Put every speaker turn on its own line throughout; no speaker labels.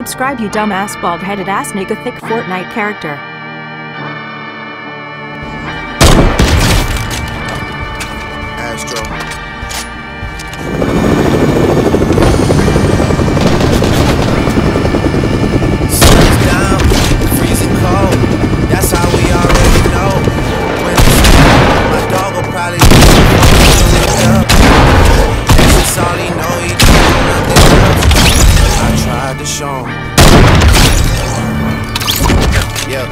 Subscribe, you dumbass, bald-headed ass nigga thick Fortnite character.
Astro. Sun's down, freezing cold. That's how we already know. When it's my dog will probably be up. That's just all he know. He don't know nothing else. I tried to show him. Yeah.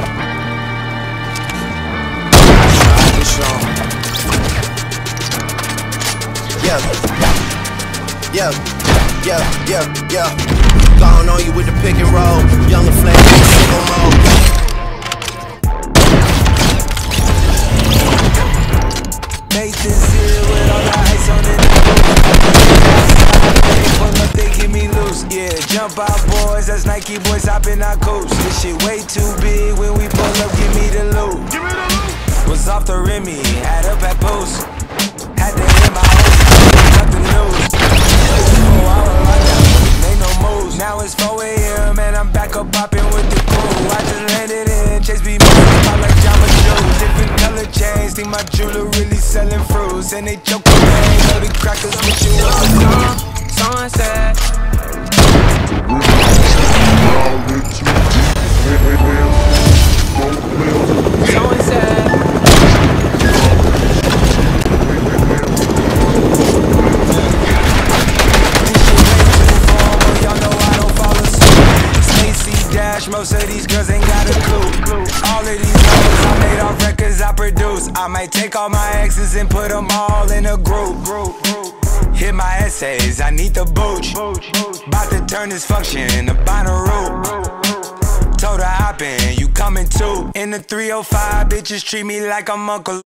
I tried to show him. Yeah. Gone on you with the pick and roll. Younger flame in single mode. Nathan's here with all the ice on it. They pull up, they get me loose. Yeah, jump out boys, that's Nike boys hopping our coast. This shit way too big when we pull up, give me the loot. Was off the Remy, had up at post. Had to hit my host, cut the news. Now it's 4 AM and I'm back up popping with the crew. I just landed in, Chase B moving out like Jamba Juice. Different color chains, think my jeweler really selling fruits. And they choke on me, know the crackers with you up. Sunset. Most of these girls ain't got a clue. All of these hoes I made off records I produce. I might take all my exes and put them all in a group. Hit my essays, I need the booch. About to turn this function into Bonnaroo. Told her hop in, you coming too. In the 305, bitches treat me like I'm Uncle